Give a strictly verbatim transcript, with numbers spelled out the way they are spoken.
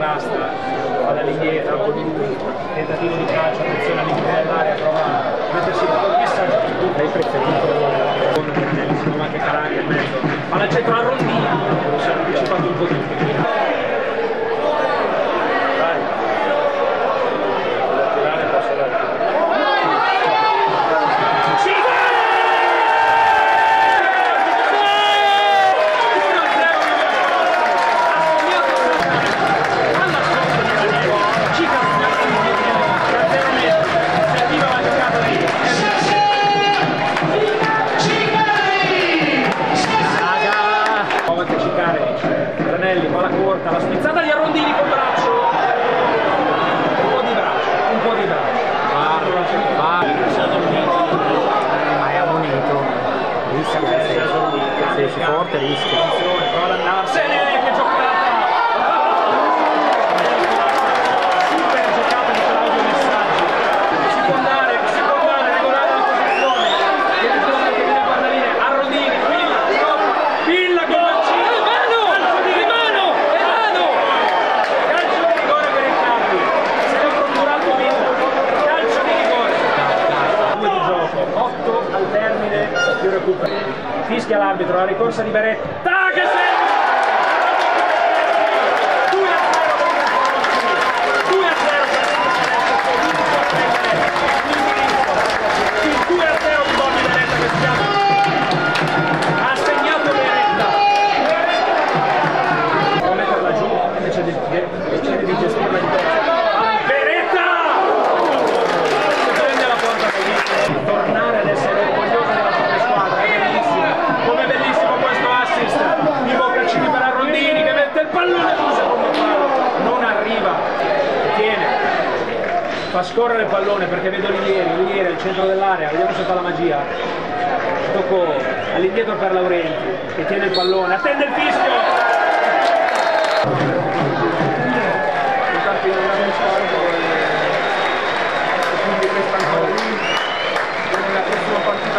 incasta, va dall'indietro, con un tentativo di calcio, attenzione all'interno dell'area, prova a mettersi in corpista, lei prezza tutto, ma anche Caragna in mezzo, alla centro la rondina, si è anticipato un po' tutto. Ranelli, palla corta, la spizzata di Arrondini col braccio, un po' di braccio, un po' di braccio. Va, va, si è dormito, ma è ammonito, rischia, se si porta rischia. Prova ad andarsene, che giocata! Super giocata di Claudio Messaggi, si può andare, si può andare, regolare la posizione, che ritorna che viene a guardaline, Arrondini, Villa, Villa con al termine più recupero. Fischia l'arbitro, la ricorsa di Beretta che segna! due a zero due a zero il due a zero di Bobby Beretta che stiamo ha segnato Beretta, può metterla giù invece di, invece di gestirla di testa. Beretta si prende la porta così, tornare ad essere orgoglioso della propria squadra, è bellissimo, come bellissimo questo assist di Boccacini per Arrondini che mette il pallone sul secondo palo, non arriva, tiene, fa scorrere il pallone perché vedo Olivieri, Olivieri al centro dell'area, vediamo se fa la magia, tocco all'indietro per Laurenti che tiene il pallone, attende il fischio!